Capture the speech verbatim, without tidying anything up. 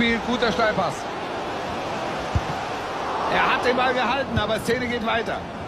Guter Steilpass. Er hat den Ball gehalten, aber Szene geht weiter.